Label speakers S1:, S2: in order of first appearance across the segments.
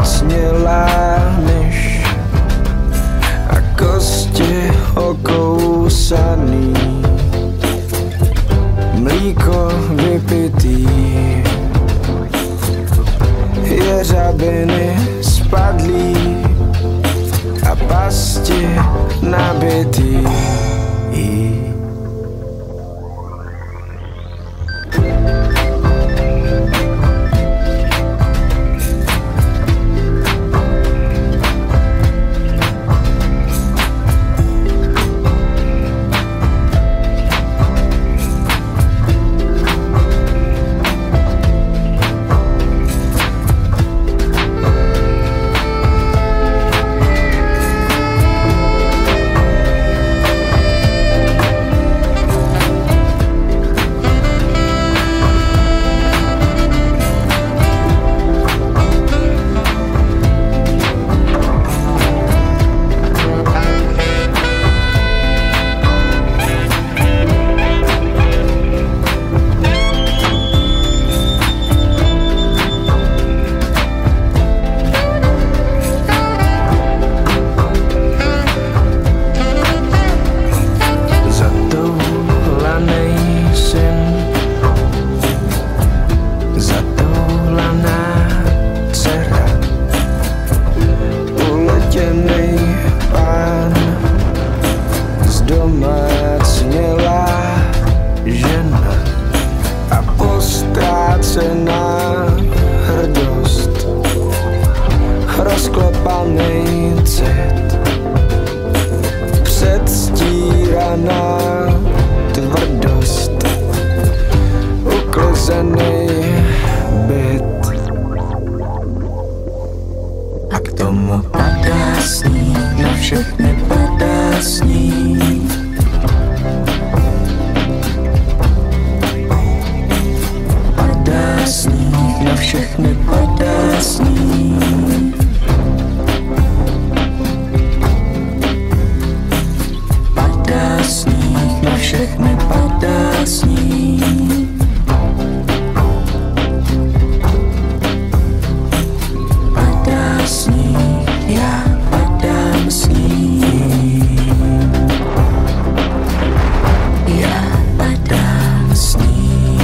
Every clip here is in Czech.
S1: snělá myš a kosti okousaný, mlíko vypitý, jeřabiny spadlý a pasti nabitý. Hrdost, rozklepaný cit, předstíraná tvrdost, uklizený byt.
S2: A k tomu padá sníh, na všechny padá sníh. Sníh, na všechny padá sníh. Padá sníh, na všechny padá sníh. Padá sníh, já padám sníh. Já padám sníh.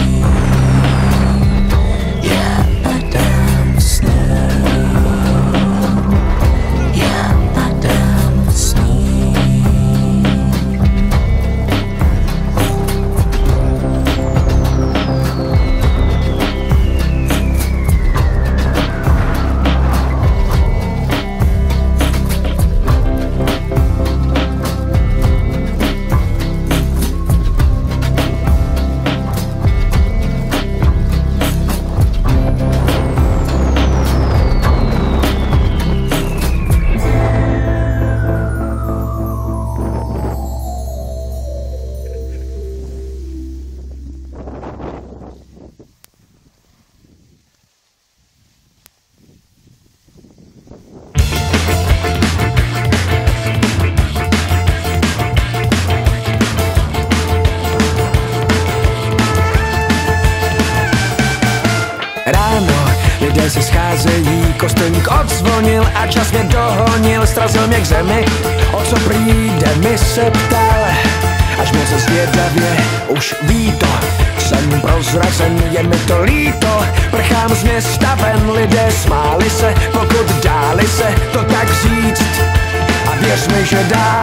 S1: Lidé se scházejí, kostelník odzvonil a čas mě dohonil, srazil mě k zemi, o co přijde, mi se ptal, až moc zvědavě, už ví to, jsem prozrazen, je mi to líto, prchám z města ven, lidé smáli se, pokud dáli se to tak říct, a věř mi, že dá.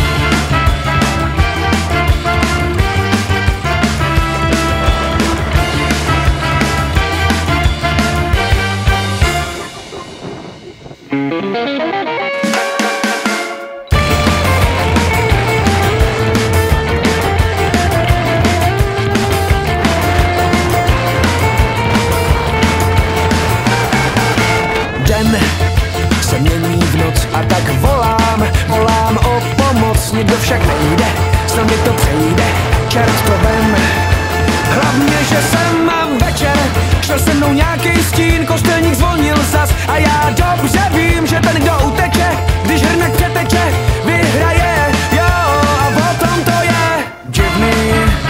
S1: Den se mění v noc a tak volám o pomoc, nikdo však nejde, snad mi to přejde, čert to vem. Hlavně, že jsem mám večer, šel se mnou nějaký stín, kostelník zvonil zas a já dobře vím, že ten, kdo uteče, když hrnek přeteče, vyhraje, jo, a o tom to je divný,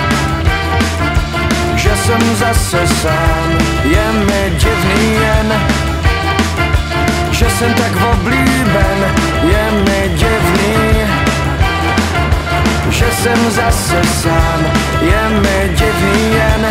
S1: že jsem zase sám, je mi divný jen, že jsem tak oblíben, je mi divný, že jsem zase sám, je mi divný jen.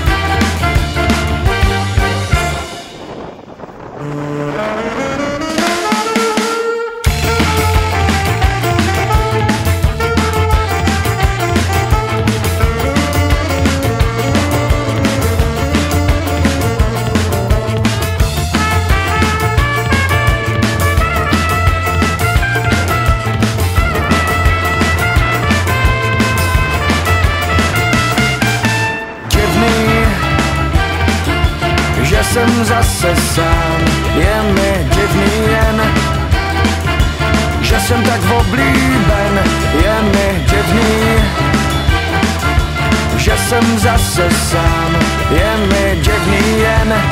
S1: Jsem zase sám, je mi divný jen, že jsem tak oblíben, je mi divný, že jsem zase sám, je mi divný jen.